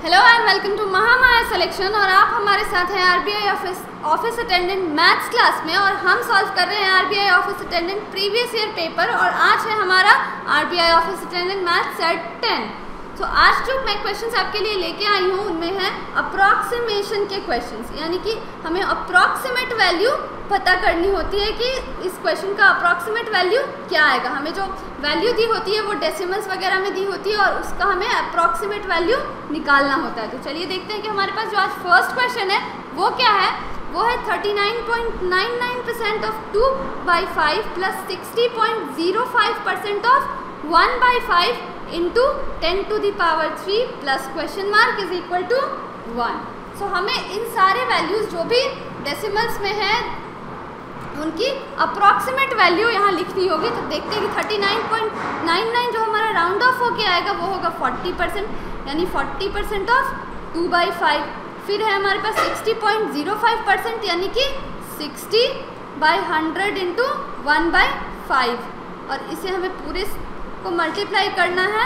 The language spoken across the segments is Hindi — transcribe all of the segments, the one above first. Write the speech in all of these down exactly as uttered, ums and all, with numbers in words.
Hello and welcome to Mahamaya selection. और आप हमारे साथ हैं RBI office office attendant maths class में, और हम सॉल्व कर रहे हैं RBI office attendant previous year paper. और आज है हमारा RBI office attendant maths set ten. तो आज जो मैं क्वेश्चंस आपके लिए लेके आई हूँ उनमें है अप्रॉक्सीमेशन के क्वेश्चंस, यानी कि हमें अप्रॉक्सीमेट वैल्यू पता करनी होती है कि इस क्वेश्चन का अप्रॉक्सीमेट वैल्यू क्या आएगा। हमें जो वैल्यू दी होती है वो डेसिमल्स वगैरह में दी होती है और उसका हमें अप्रॉक्सीमेट वैल्यू निकालना होता है। तो चलिए देखते हैं कि हमारे पास जो आज फर्स्ट क्वेश्चन है वो क्या है। वो है thirty nine point nine nine percent of two by five plus sixty point zero five percent of one by five into ten to the power three plus question mark is equal to one. So हमें इन सारे वैल्यूज़ जो भी डेसिमल्स में है उनकी अप्रॉक्सीमेट वैल्यू यहाँ लिखनी होगी। तो देखते हैं कि thirty nine point nine nine जो हमारा राउंड ऑफ होके आएगा वो होगा फोर्टी परसेंट, यानी forty percent of two by five. फिर है हमारे पास sixty point zero five percent, यानी कि sixty by hundred into one by five. और इसे हमें पूरे को मल्टीप्लाई करना है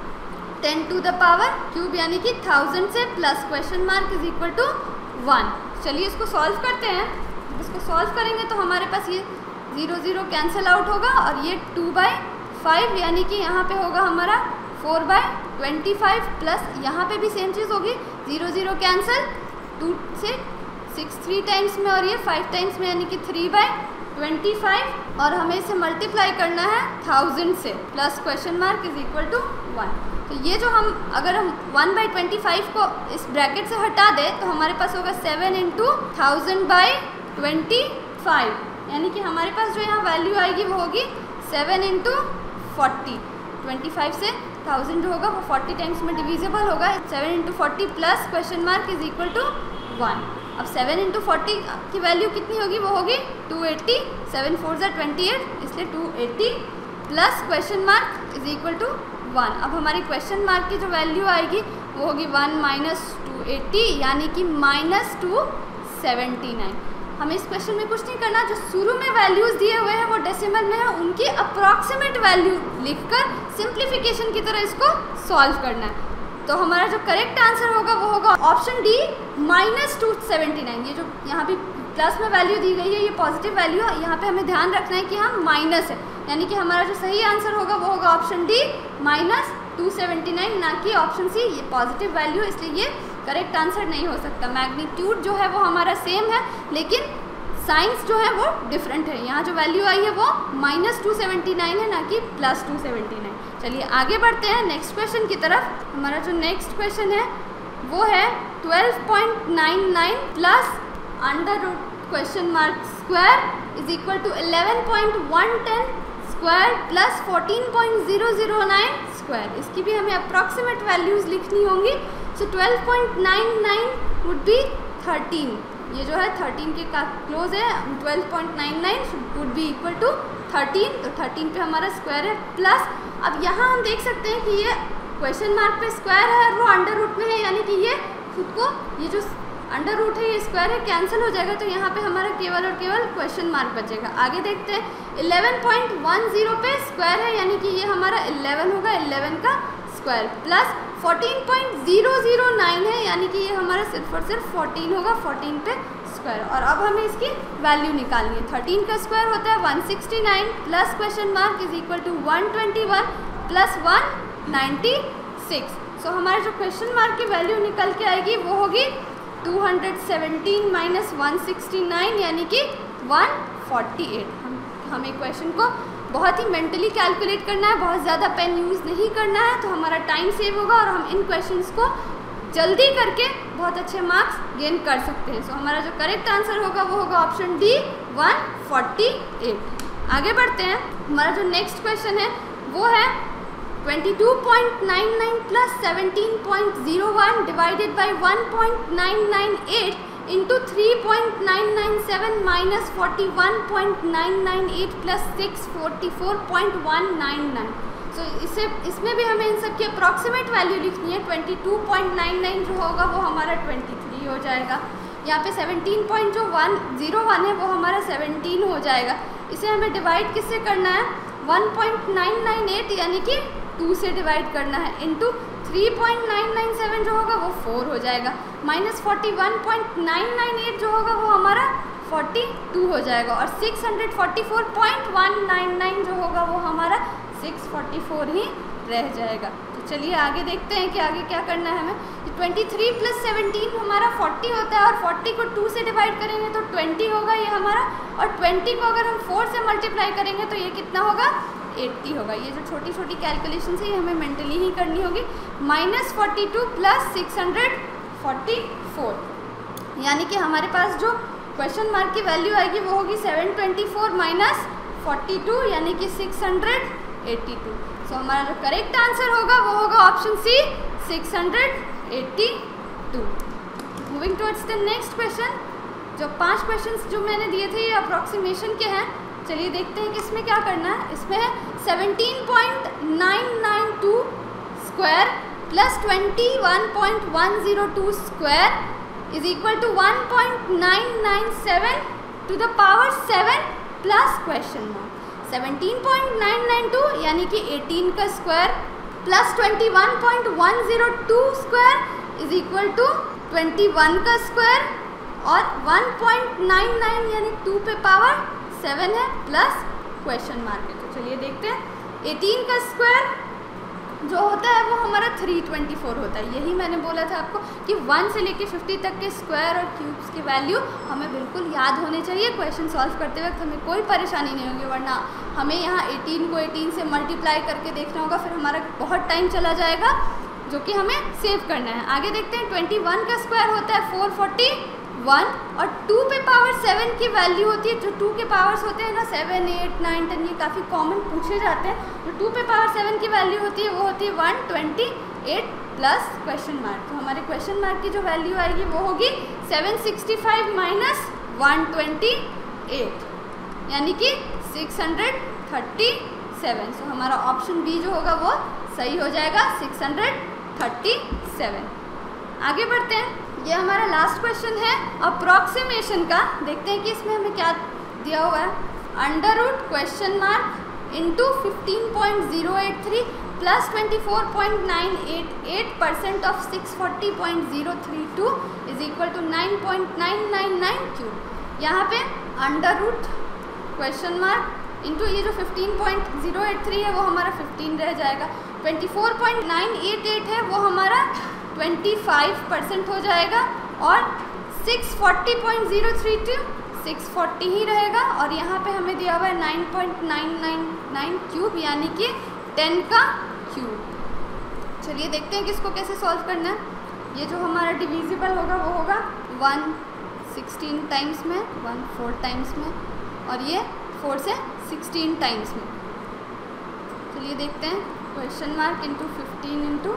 ten to the power cube, यानी कि थाउजेंड से plus question mark is equal to one. चलिए इसको सॉल्व करते हैं। जब इसको सॉल्व करेंगे तो हमारे पास ये ज़ीरो ज़ीरो कैंसिल आउट होगा और ये टू बाई फाइव, यानी कि यहाँ पे होगा हमारा four by twenty five plus यहाँ पे भी सेम चीज़ होगी, ज़ीरो ज़ीरो कैंसिल, टू से सिक्स थ्री टाइम्स में और ये फाइव टाइम्स में, यानी कि थ्री बाई ट्वेंटी फाइव। और हमें इसे मल्टीप्लाई करना है थाउजेंड से plus question mark is equal to one. तो ये जो हम अगर हम वन बाई ट्वेंटी फाइव को इस ब्रैकेट से हटा दें तो हमारे पास होगा seven into thousand by twenty five, यानी कि हमारे पास जो यहाँ वैल्यू आएगी वो होगी seven into forty. Twenty five से थाउजेंड जो होगा वो फोर्टी टाइम्स में डिविजिबल होगा। Seven into forty plus question mark is equal to one. अब सेवन इंटू फोर्टी की वैल्यू कितनी होगी, वो होगी टू एट्टी। सेवन फोर ज़ा ट्वेंटी एट, इसलिए two eighty plus question mark is equal to one. अब हमारी क्वेश्चन मार्क की जो वैल्यू आएगी वो होगी वन माइनस टू एट्टी, यानी कि माइनस टू सेवेंटी नाइन। हमें इस क्वेश्चन में कुछ नहीं करना, जो शुरू में वैल्यूज़ दिए हुए हैं वो डेसिमल में है, उनकी अप्रॉक्सीमेट वैल्यू लिखकर सिंप्लीफिकेशन की तरह इसको सॉल्व करना है। तो हमारा जो करेक्ट आंसर होगा वो होगा option D minus two seventy nine. ये जो यहाँ भी प्लस में वैल्यू दी गई है ये पॉजिटिव वैल्यू है, यहाँ पे हमें ध्यान रखना है कि हम माइनस है, यानी कि हमारा जो सही आंसर होगा वो होगा option D minus two seventy nine, ना कि ऑप्शन सी। ये पॉजिटिव वैल्यू है इसलिए ये करेक्ट आंसर नहीं हो सकता। मैग्नीट्यूड जो है वो हमारा सेम है लेकिन साइंस जो है वो डिफरेंट है। यहाँ जो वैल्यू आई है वो माइनस टू सेवेंटी नाइन है, ना कि प्लस टू सेवेंटी नाइन। चलिए आगे बढ़ते हैं नेक्स्ट क्वेश्चन की तरफ। हमारा जो नेक्स्ट क्वेश्चन है वो है twelve point nine nine plus under root question mark square is equal to eleven point one ten square plus fourteen point zero zero nine square. इसकी भी हमें अप्रॉक्सीमेट वैल्यूज़ लिखनी होंगी। So twelve point nine nine would be thirteen, ये जो है थर्टीन के का क्लोज है। Twelve point nine nine would be equal to thirteen, तो थर्टीन पे हमारा स्क्वायर है प्लस। अब यहाँ हम देख सकते हैं कि ये क्वेश्चन मार्क पे स्क्वायर है और वो अंडर रूट में है, यानी कि ये खुद को ये जो अंडर रूट है ये स्क्वायर है कैंसिल हो जाएगा, तो यहाँ पे हमारा केवल और केवल क्वेश्चन मार्क बचेगा। आगे देखते हैं इलेवन पॉइंट वन ज़ीरो पे स्क्वायर है, यानी कि ये हमारा इलेवन होगा, इलेवन का square plus fourteen point zero zero nine है, यानी कि ये हमारा सिर्फ और सिर्फ फोर्टीन होगा, फोर्टीन पे स्क्वायर। और अब हमें इसकी वैल्यू निकालनी है। थर्टीन का स्क्वायर होता है one sixty nine plus question mark is equal to one twenty one plus one ninety six. So हमारे जो क्वेश्चन मार्क की वैल्यू निकल के आएगी वो होगी two hundred seventeen minus one sixty nine, यानी कि वन फोर्टी एट। हम हमें क्वेश्चन को बहुत ही मेंटली कैलकुलेट करना है, बहुत ज़्यादा पेन यूज़ नहीं करना है, तो हमारा टाइम सेव होगा और हम इन क्वेश्चंस को जल्दी करके बहुत अच्छे मार्क्स गेन कर सकते हैं। सो so, हमारा जो करेक्ट आंसर होगा वो होगा option D one forty eight. आगे बढ़ते हैं। हमारा जो नेक्स्ट क्वेश्चन है वो है twenty two point nine nine plus seventeen point zero one divided by one point nine nine eight into three point nine nine seven minus forty one point nine nine eight plus six forty four point one nine nine. So इसे इसमें भी हमें इन सब की अप्रॉक्सीमेट वैल्यू लिखनी है। Twenty two point nine nine जो होगा वो हमारा ट्वेंटी थ्री हो जाएगा। यहाँ पे सेवनटीन पॉइंट जो वन ज़ीरो वन है वो हमारा सेवनटीन हो जाएगा। इसे हमें डिवाइड किससे करना है, one point nine nine eight यानी कि टू से डिवाइड करना है, into three point nine nine seven जो होगा वो फोर हो जाएगा, minus forty one point nine nine eight जो होगा वो हमारा फोर्टी टू हो जाएगा, और six hundred forty four point one nine nine जो होगा वो हमारा सिक्स फोर्टी फोर ही रह जाएगा। तो चलिए आगे देखते हैं कि आगे क्या करना है हमें। ट्वेंटी थ्री प्लस सेवनटीन हमारा फोर्टी होता है, और फोर्टी को टू से डिवाइड करेंगे तो ट्वेंटी होगा ये हमारा, और ट्वेंटी को अगर हम फोर से मल्टीप्लाई करेंगे तो ये कितना होगा, एट्टी होगा। ये जो छोटी छोटी कैलकुलेशन है ये हमें मेंटली ही करनी होगी। Minus forty two plus six hundred forty four, यानी कि हमारे पास जो क्वेश्चन मार्क की वैल्यू आएगी वो होगी seven twenty four minus forty two, यानी कि six hundred eighty two. So हमारा जो करेक्ट आंसर होगा वो होगा option C, six hundred eighty two. Moving towards the next question. जो पांच क्वेश्चंस जो मैंने दिए थे ये अप्रॉक्सीमेशन के हैं। चलिए देखते हैं कि इसमें क्या करना है। इसमें है seventeen point nine nine two square plus twenty one point one zero two square is equal to one point nine nine seven to the power seven plus question mark. Seventeen point nine nine two यानी कि एटीन का square plus twenty one point one zero two square is equal to twenty one का स्क्वायर, और वन पॉइंट नाइन नाइन यानी टू पे पावर सेवन है प्लस क्वेश्चन मार्क है। तो चलिए देखते हैं। एटीन का स्क्वायर जो होता है वो हमारा थ्री ट्वेंटी फोर होता है। यही मैंने बोला था आपको कि वन से लेके फिफ्टी तक के स्क्वायर और क्यूब्स की वैल्यू हमें बिल्कुल याद होने चाहिए। क्वेश्चन सॉल्व करते वक्त हमें कोई परेशानी नहीं होगी, वरना हमें यहाँ एटीन को एटीन से मल्टीप्लाई करके देखना होगा, फिर हमारा बहुत टाइम चला जाएगा जो कि हमें सेव करना है। आगे देखते हैं। ट्वेंटी वन का स्क्वायर होता है फोर फोर्टी वन, और टू पे पावर सेवन की वैल्यू होती है, जो टू के पावर्स होते हैं ना सेवन एट नाइन टेन, ये काफ़ी कॉमन पूछे जाते हैं। जो टू पे पावर सेवन की वैल्यू होती है वो होती है one twenty eight plus question mark. तो हमारे क्वेश्चन मार्क की जो वैल्यू आएगी वो होगी seven sixty five minus one twenty eight, यानी कि six hundred thirty seven. So हमारा ऑप्शन बी जो होगा वो सही हो जाएगा, सिक्स हंड्रेड थर्टी सेवन। आगे बढ़ते हैं। ये हमारा लास्ट क्वेश्चन है अप्रॉक्सीमेशन का। देखते हैं कि इसमें हमें क्या दिया हुआ है। Under root question mark into fifteen point zero eight three plus twenty four point nine eight eight percent of six forty point zero three two is equal to nine point nine nine nine cube. यहाँ पे under root question mark into ये जो fifteen point zero eight three है वो हमारा फिफ्टीन रह जाएगा, twenty four point nine eight eight है वो हमारा ट्वेंटी फाइव परसेंट हो जाएगा, और six forty point zero three two six forty ही रहेगा, और यहाँ पे हमें दिया हुआ है nine point nine nine nine cube यानी कि टेन का क्यूब। चलिए देखते हैं कि इसको कैसे सॉल्व करना है। ये जो हमारा डिविजिबल होगा वो होगा वन सिक्सटीन टाइम्स में, वन फोर टाइम्स में, और ये फोर से सिक्सटीन टाइम्स में। चलिए देखते हैं। Question mark into fifteen into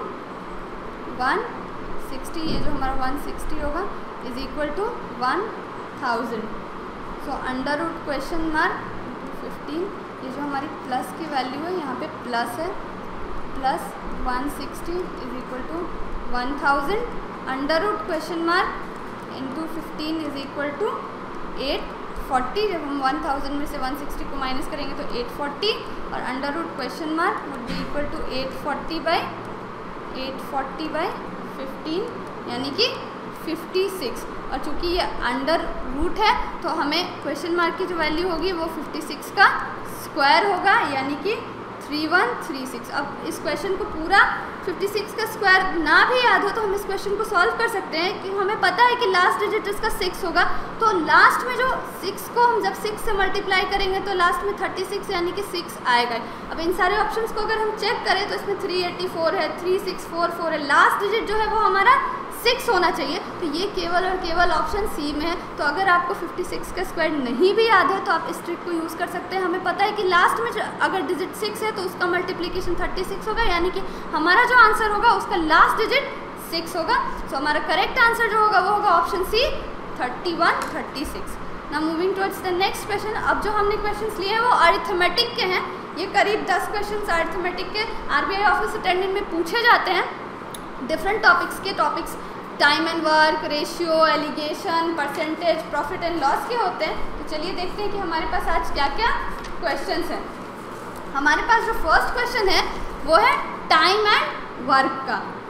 one sixty, ये जो हमारा वन सिक्सटी होगा is equal to one thousand. So under root question mark into fifteen, ये जो हमारी प्लस की वैल्यू है यहाँ पे प्लस है, plus one sixty is equal to one thousand. Under root question mark into fifteen is equal to eight forty. जब हम वन थाउजेंड में से वन सिक्सटी को माइनस करेंगे तो एट फोर्टी, और under root question mark would be equal to eight forty by eight forty by fifteen यानी कि फिफ्टी सिक्स। और चूँकि ये अंडर रूट है तो हमें क्वेश्चन मार्क की जो वैल्यू होगी वो फिफ्टी सिक्स का स्क्वायर होगा, यानी कि थ्री वन थ्री सिक्स। अब इस क्वेश्चन को पूरा फिफ्टी सिक्स का स्क्वायर ना भी याद हो तो हम इस क्वेश्चन को सॉल्व कर सकते हैं कि हमें पता है कि लास्ट डिजिट इसका सिक्स होगा, तो लास्ट में जो सिक्स को हम जब सिक्स से मल्टीप्लाई करेंगे तो लास्ट में थर्टी सिक्स यानी कि सिक्स आएगा। अब इन सारे ऑप्शंस को अगर हम चेक करें तो इसमें थ्री एटी फोर है, थ्री सिक्स फोर फोर है, लास्ट डिजिट जो है वो हमारा सिक्स होना चाहिए, तो ये केवल और केवल ऑप्शन सी में है। तो अगर आपको फिफ्टी सिक्स का स्क्वायर नहीं भी याद है तो आप इस ट्रिक को यूज़ कर सकते हैं। हमें पता है कि लास्ट में अगर डिजिट सिक्स है तो उसका मल्टीप्लिकेशन थर्टी सिक्स होगा, यानी कि हमारा जो आंसर होगा उसका लास्ट डिजिट सिक्स होगा। सो हमारा करेक्ट आंसर जो होगा वो होगा option C, thirty one thirty six. Now moving towards the next question. अब जो हमने क्वेश्चंस लिए हैं वो अरिथमेटिक के हैं। ये करीब दस क्वेश्चंस अरिथमेटिक के आरबीआई ऑफिस अटेंडेंट में पूछे जाते हैं, डिफरेंट टॉपिक्स के। Topics time and work, ratio, alligation, percentage, profit and loss के होते हैं। तो चलिए देखते हैं कि हमारे पास आज क्या क्या क्वेश्चंस हैं। हमारे पास जो फर्स्ट क्वेश्चन है वो है टाइम एंड वर्क का।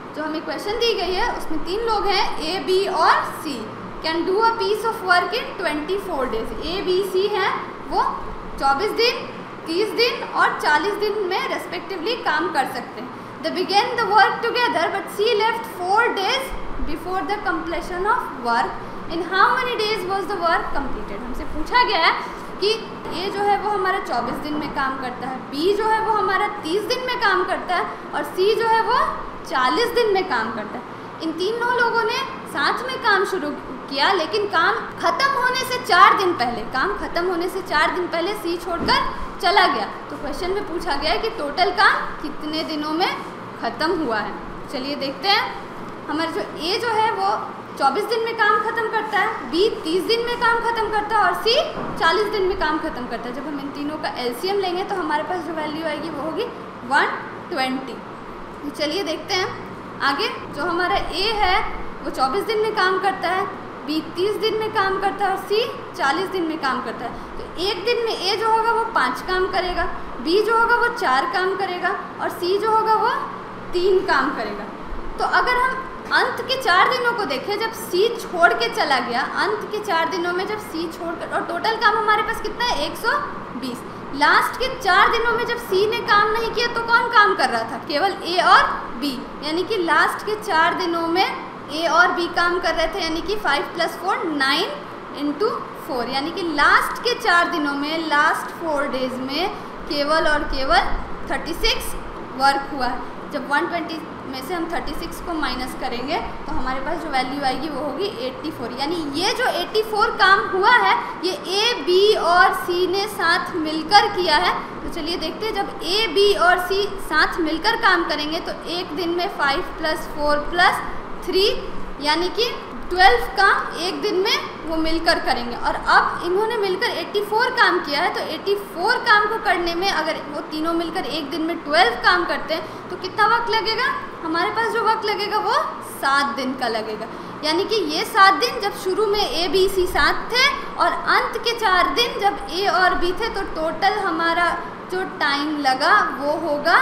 जो हमें क्वेश्चन दी गई है उसमें तीन लोग हैं, ए बी और C, can do a piece of work in twenty four days. A B C हैं, वो चौबीस दिन, तीस दिन और चालीस दिन में रेस्पेक्टिवली काम कर सकते हैं। They begin the work together but C left four days before the completion of work. In how many days was the work completed. हमसे पूछा गया है कि ए जो है वो हमारा चौबीस दिन में काम करता है, बी जो है वो हमारा तीस दिन में काम करता है और सी जो है वो चालीस दिन में काम करता है। इन तीनों लोगों ने साथ में काम शुरू किया, लेकिन काम खत्म होने से चार दिन पहले काम खत्म होने से चार दिन पहले सी छोड़कर चला गया। तो क्वेश्चन में पूछा गया है कि टोटल काम कितने दिनों में ख़त्म हुआ है। चलिए देखते हैं। हमारा जो ए जो है वो चौबीस दिन में काम खत्म करता है, बी तीस दिन में काम खत्म करता है और सी चालीस दिन में काम खत्म करता है। जब हम इन तीनों का एलसीएम लेंगे तो हमारे पास जो वैल्यू आएगी वो होगी वन ट्वेंटी। तो चलिए देखते हैं आगे। जो हमारा ए है वो चौबीस दिन में काम करता है, बी तीस दिन में काम करता है और सी चालीस दिन में काम करता है। तो एक दिन में ए जो होगा वो पाँच काम करेगा, बी जो होगा वो चार काम करेगा और सी जो होगा वो तीन काम करेगा। तो अगर हम अंत के चार दिनों को देखें, जब सी छोड़ के चला गया, अंत के चार दिनों में जब सी छोड़ कर, और टोटल काम हमारे पास कितना है एक सौ बीस। लास्ट के चार दिनों में जब सी ने काम नहीं किया तो कौन काम कर रहा था? केवल ए और बी। यानी कि लास्ट के चार दिनों में ए और बी काम कर रहे थे, यानी कि five plus four nine into four, यानी कि लास्ट के चार दिनों में, लास्ट फोर डेज में केवल और केवल थर्टी सिक्स वर्क हुआ है। जब वन ट्वेंटी में से हम थर्टी सिक्स को माइनस करेंगे तो हमारे पास जो वैल्यू आएगी वो होगी एट्टी फोर। यानी ये जो एट्टी फोर काम हुआ है ये ए बी और सी ने साथ मिलकर किया है। तो चलिए देखते हैं, जब ए बी और सी साथ मिलकर काम करेंगे तो एक दिन में five plus four plus three यानी कि ट्वेल्व काम एक दिन में वो मिलकर करेंगे। और अब इन्होंने मिलकर चौरासी काम किया है, तो चौरासी काम को करने में अगर वो तीनों मिलकर एक दिन में ट्वेल्व काम करते हैं तो कितना वक्त लगेगा? हमारे पास जो वक्त लगेगा वो सात दिन का लगेगा। यानी कि ये सात दिन जब शुरू में ए बी सी साथ थे और अंत के चार दिन जब ए और बी थे, तो टोटल हमारा जो टाइम लगा वो होगा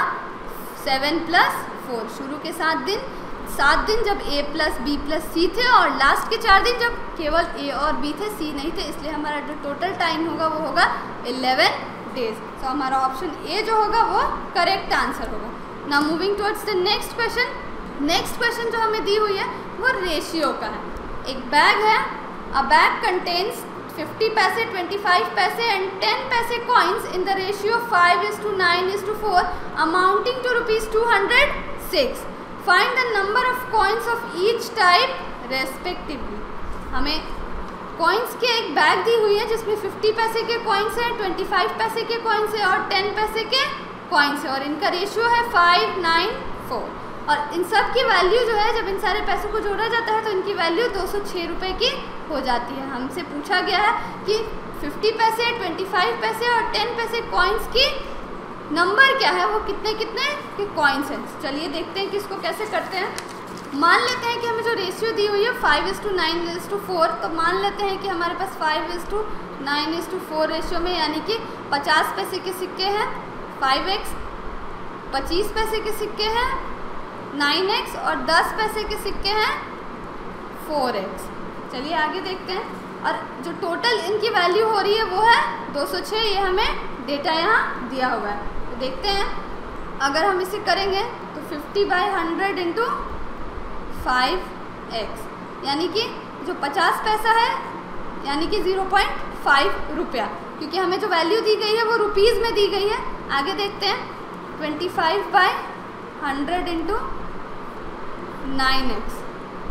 सेवन प्लस फोर। शुरू के सात दिन सात दिन जब A plus B plus C थे और लास्ट के चार दिन जब केवल ए और बी थे, सी नहीं थे, इसलिए हमारा जो टोटल टाइम होगा वो होगा इलेवन डेज। तो हमारा ऑप्शन ए जो होगा वो करेक्ट आंसर होगा। Now moving towards the next question. Next question जो हमें दी हुई है वो रेशियो का है। एक बैग है, a bag contains fifty paise, twenty five paise and ten paise coins in the ratio five is to nine is to four amounting to rupees two hundred six. Find the number of coins of each type respectively. हमें कॉइन्स के एक बैग दी हुई है जिसमें फिफ्टी पैसे के कॉइन्स हैं, ट्वेंटी फाइव पैसे के कॉइन्स हैं और टेन पैसे के कॉइन्स हैं और इनका रेशियो है फाइव नाइन फोर। और इन सब की वैल्यू जो है जब इन सारे पैसों को जोड़ा जाता है तो इनकी वैल्यू दो सौ छः रुपये की हो जाती है। हमसे पूछा गया है कि फिफ्टी पैसे, ट्वेंटी फाइव पैसे और टेन पैसे कॉइन्स की नंबर क्या है, वो कितने कितने के कॉइन्स हैं। चलिए देखते हैं कि इसको कैसे करते हैं। मान लेते हैं कि हमें जो रेशियो दी हुई है five is to nine is to four, तो मान लेते हैं कि हमारे पास five is to nine is to four ratio में, यानी कि पचास पैसे के सिक्के हैं फाइव एक्स, पच्चीस पैसे के सिक्के हैं नाइन एक्स और दस पैसे के सिक्के हैं फोर एक्स। चलिए आगे देखते हैं। और जो टोटल इनकी वैल्यू हो रही है वो है दो सौ छः, ये हमें डेटा यहाँ दिया हुआ है। तो देखते हैं, अगर हम इसे करेंगे तो fifty by hundred into five x यानी कि जो पचास पैसा है यानी कि ज़ीरो पॉइंट फाइव रुपया, क्योंकि हमें जो वैल्यू दी गई है वो रुपीज़ में दी गई है। आगे देखते हैं, twenty five by hundred into nine x,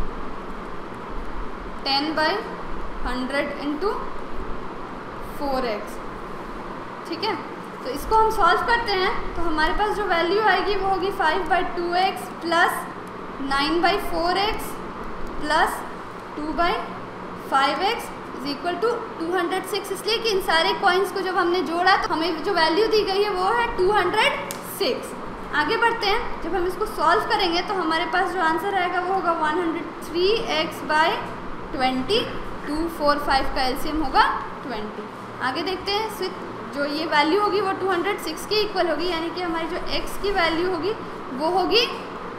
ten by hundred into four x. ठीक है, तो इसको हम सॉल्व करते हैं तो हमारे पास जो वैल्यू आएगी वो होगी five by two x plus nine by four x plus two by five x is equal to two hundred six. इसलिए कि इन सारे कॉइन्स को जब हमने जोड़ा तो हमें जो वैल्यू दी गई है वो है टू हंड्रेड सिक्स। आगे बढ़ते हैं, जब हम इसको सॉल्व करेंगे तो हमारे पास जो आंसर आएगा वो होगा one hundred three x by twenty, two four five का एलसीएम होगा ट्वेंटी। आगे देखते हैं, स्विच जो ये वैल्यू होगी वो टू हंड्रेड सिक्स के इक्वल होगी, यानी कि हमारी जो x की वैल्यू होगी वो होगी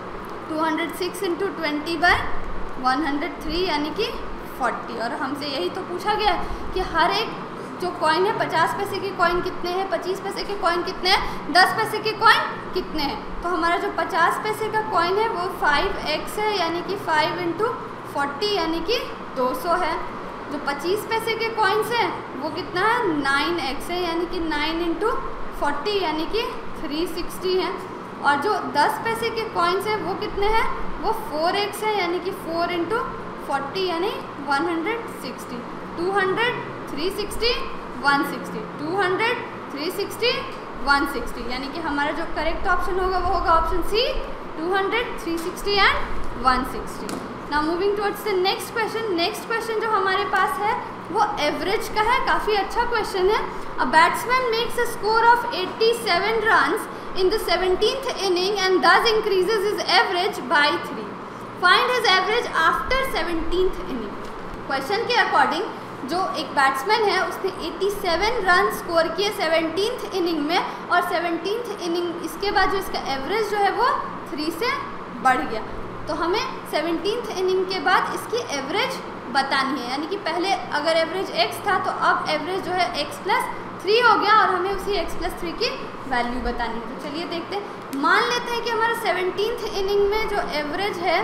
two hundred six into twenty by one hundred three यानी कि फोर्टी। और हमसे यही तो पूछा गया है कि हर एक जो कॉइन है पचास पैसे के कॉइन कितने हैं, पच्चीस पैसे के कॉइन कितने हैं, दस पैसे के कॉइन कितने हैं। तो हमारा जो पचास पैसे का कॉइन है वो फाइव एक्स है यानी कि फाइव इंटू फोर्टी यानी कि दो सौ है। जो पच्चीस पैसे के कॉइन्स हैं वो कितना है, नाइन एक्स है यानी कि नाइन इंटू फोर्टी यानी कि थ्री सिक्सटी है। और जो दस पैसे के कॉइन्स हैं वो कितने हैं, वो फोर एक्स है यानी कि फोर इंटू फोर्टी यानी one hundred sixty. Two hundred, three sixty, one sixty, two hundred, three sixty, one sixty यानी कि हमारा जो करेक्ट ऑप्शन होगा वो होगा option C, two hundred, three sixty and one sixty. Now moving towards the next question. Next question जो हमारे पास है वो एवरेज का है, काफ़ी अच्छा क्वेश्चन है। A batsman makes a score of eighty seven runs in the seventeenth inning and thus increases his average by three. Find his average after seventeenth inning. Question के अकॉर्डिंग जो एक बैट्समैन है उसने सत्तासी रन स्कोर किए सेवनटीन्थ इनिंग में, और सेवनटीन्थ इनिंग इसके बाद जो इसका एवरेज जो है वो थ्री से बढ़ गया। तो हमें सेवनटीन्थ इनिंग के बाद इसकी एवरेज बतानी है, यानी कि पहले अगर एवरेज एक्स था तो अब एवरेज जो है एक्स प्लस थ्री हो गया और हमें उसी x प्लस थ्री की वैल्यू बतानी है। तो चलिए देखते हैं। मान लेते हैं कि हमारा सेवनटीन्थ इनिंग में जो एवरेज है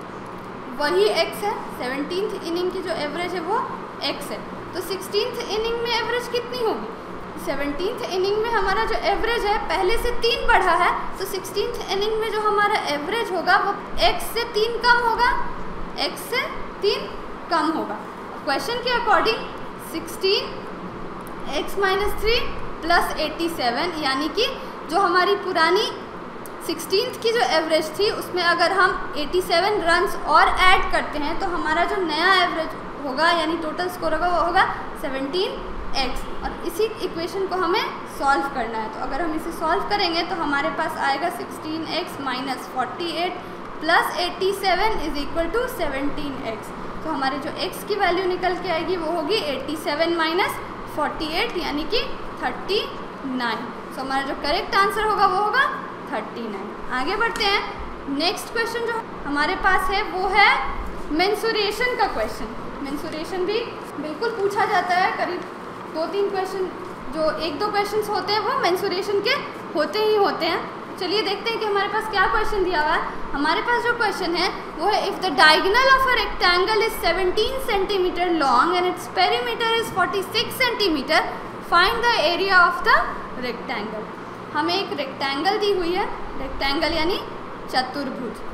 वही x है, सेवनटीन्थ इनिंग की जो एवरेज है वो x है। तो सिक्सटीन्थ इनिंग में एवरेज कितनी होगी, सेवनटीन्थ इनिंग में हमारा जो एवरेज है पहले से तीन बढ़ा है, तो सिक्सटीन्थ इनिंग में जो हमारा एवरेज होगा वो x से तीन कम होगा, x से तीन कम होगा। क्वेश्चन के according sixteen x minus three plus eighty seven यानी कि जो हमारी पुरानी सिक्सटीन्थ की जो एवरेज थी उसमें अगर हम एट्टी सेवन रन्स और ऐड करते हैं तो हमारा जो नया एवरेज होगा यानी टोटल स्कोर होगा वो होगा सेवनटीन एक्स। और इसी इक्वेशन को हमें सॉल्व करना है। तो अगर हम इसे सॉल्व करेंगे तो हमारे पास आएगा sixteen x minus forty eight plus eighty seven is equal to seventeen x. तो हमारे जो x की वैल्यू निकल के आएगी वो होगी eighty seven minus forty eight यानी कि थर्टी नाइन। सो हमारा जो करेक्ट आंसर होगा वो होगा थर्टी नाइन। आगे बढ़ते हैं। नेक्स्ट क्वेश्चन जो हमारे पास है वो है मेंसुरेशन का क्वेश्चन। मेंसुरेशन भी बिल्कुल पूछा जाता है, करीब दो तीन क्वेश्चन जो एक दो क्वेश्चंस होते हैं वो मेंसुरेशन के होते ही होते हैं। चलिए देखते हैं कि हमारे पास क्या क्वेश्चन दिया हुआ है। हमारे पास जो क्वेश्चन है वो है if the diagonal of a rectangle is seventeen centimetre long and its perimeter is forty six centimetre, find the area of the rectangle. हमें एक रेक्टेंगल दी हुई है, रेक्टेंगल यानी चतुर्भुज,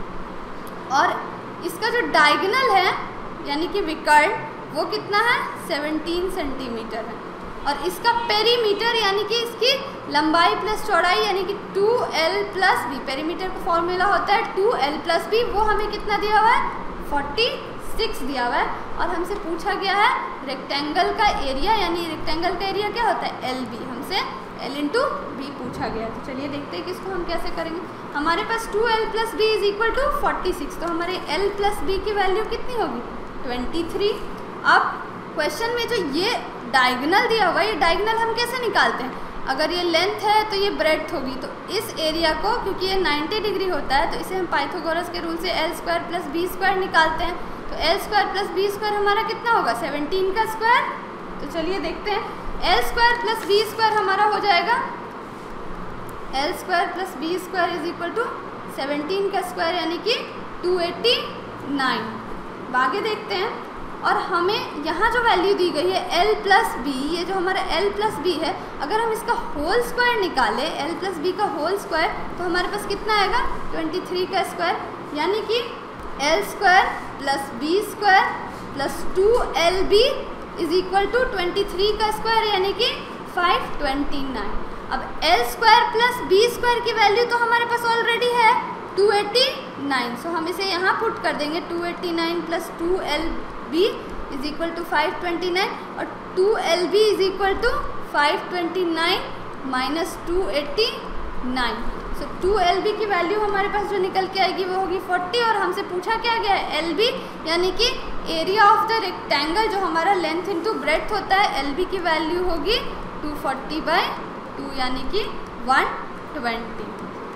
और इसका जो डायगोनल है यानी कि विकर्ण वो कितना है, सेवनटीन सेंटीमीटर है, और इसका पेरीमीटर यानी कि इसकी लंबाई प्लस चौड़ाई यानी कि two L plus B, perimeter का फॉर्मूला होता है टू एल प्लस बी, वो हमें कितना दिया हुआ है, फोर्टी सिक्स दिया हुआ है। और हमसे पूछा गया है रेक्टेंगल का एरिया, यानी रेक्टेंगल का एरिया क्या होता है, एल बी, हमसे एल इंटू बी पूछा गया। तो चलिए देखते हैं कि इसको हम कैसे करेंगे। हमारे पास two L plus B is equal to forty six, तो हमारे एल प्लस बी की वैल्यू कितनी होगी, ट्वेंटी थ्री। अब क्वेश्चन में जो ये डायगोनल दिया हुआ है, ये डायगोनल हम कैसे निकालते हैं, अगर ये लेंथ है तो ये ब्रेड्थ होगी, तो इस एरिया को क्योंकि ये नाइन्टी डिग्री होता है तो इसे हम पाइथागोरस के रूल से L square plus B square निकालते हैं। तो L square plus B square हमारा कितना होगा, सेवनटीन का स्क्वायर। तो चलिए देखते हैं, L square plus B square हमारा हो जाएगा L square plus B square is equal to seventeen का स्क्वायर यानी कि टू एट्टी नाइन। आगे देखते हैं, और हमें यहाँ जो वैल्यू दी गई है एल प्लस बी, ये जो हमारा एल प्लस बी है, अगर हम इसका होल स्क्वायर निकालें, एल प्लस बी का होल स्क्वायर, तो हमारे पास कितना आएगा, ट्वेंटी थ्री का स्क्वायर, यानी कि L square plus B square plus two L B is equal to twenty three का स्क्वायर यानी कि फाइव ट्वेंटी नाइन। अब L square plus B square की वैल्यू तो हमारे पास ऑलरेडी है टू एट्टी नाइन, सो हम इसे यहाँ पुट कर देंगे, two eighty nine plus two L B is equal to five twenty nine, और two L B is equal to five twenty nine minus two eighty nine. So two L B की वैल्यू हमारे पास जो निकल के आएगी वो होगी फोर्टी, और हमसे पूछा क्या गया है, एल बी यानी कि एरिया ऑफ द रेक्टेंगल जो हमारा लेंथ इंटू ब्रेड्थ होता है, एल बी की वैल्यू होगी टू फोर्टी बाई टू यानी कि वन ट्वेंटी।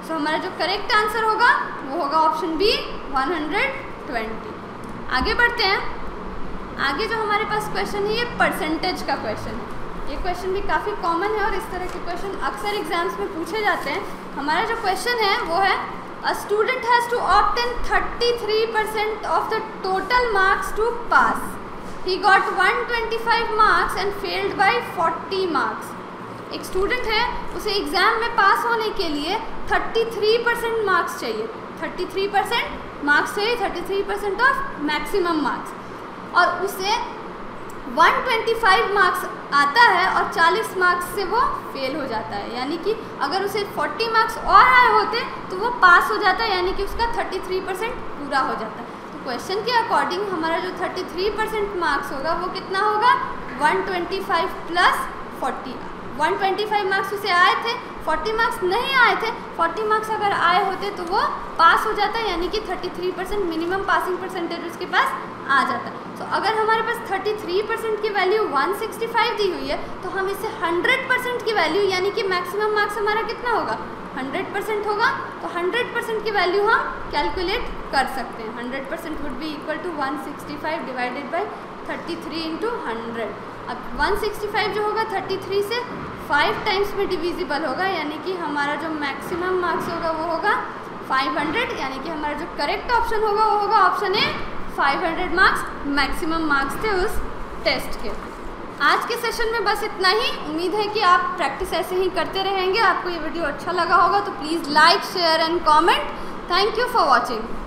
सो हमारा जो करेक्ट आंसर होगा वो होगा option B one hundred twenty. आगे बढ़ते हैं। आगे जो हमारे पास क्वेश्चन है ये परसेंटेज का क्वेश्चन है। ये क्वेश्चन भी काफ़ी कॉमन है और इस तरह के क्वेश्चन अक्सर एग्जाम्स में पूछे जाते हैं। हमारा जो क्वेश्चन है वो है a student has to obtain thirty three percent of the total marks to pass. He got one twenty five marks and failed by forty marks. एक स्टूडेंट है, उसे एग्ज़ाम में पास होने के लिए थर्टी थ्री परसेंट मार्क्स चाहिए। थर्टी थ्री परसेंट मार्क्स चाहिए, thirty three percent of maximum marks, और उसे वन ट्वेंटी फाइव मार्क्स आता है और चालीस मार्क्स से वो फेल हो जाता है। यानी कि अगर उसे फोर्टी मार्क्स और आए होते तो वो पास हो जाता है, यानी कि उसका थर्टी थ्री परसेंट पूरा हो जाता है। तो क्वेश्चन के अकॉर्डिंग हमारा जो थर्टी थ्री परसेंट मार्क्स होगा वो कितना होगा, one twenty five plus forty. One twenty five marks उसे आए थे, फोर्टी मार्क्स नहीं आए थे। फोर्टी मार्क्स अगर आए होते तो वो पास हो जाता है, यानी कि thirty three percent minimum passing percentage उसके पास आ जाता है। तो अगर हमारे पास थर्टी थ्री परसेंट की वैल्यू वन सिक्सटी फाइव दी हुई है तो हम इसे हंड्रेड परसेंट की वैल्यू, यानी कि मैक्सिमम मार्क्स हमारा कितना होगा, हंड्रेड परसेंट होगा। तो हंड्रेड परसेंट की वैल्यू हम कैलकुलेट कर सकते हैं। Hundred percent would be equal to one sixty five divided by thirty three into hundred. अब वन सिक्सटी फाइव जो होगा थर्टी थ्री से फाइव टाइम्स में डिविजिबल होगा, यानी कि हमारा जो मैक्सिमम मार्क्स होगा वो होगा फाइव हंड्रेड। यानी कि हमारा जो करेक्ट ऑप्शन होगा वो होगा option A, five hundred marks maximum marks थे उस टेस्ट के। आज के सेशन में बस इतना ही। उम्मीद है कि आप प्रैक्टिस ऐसे ही करते रहेंगे। आपको ये वीडियो अच्छा लगा होगा तो please like, share and comment. Thank you for watching.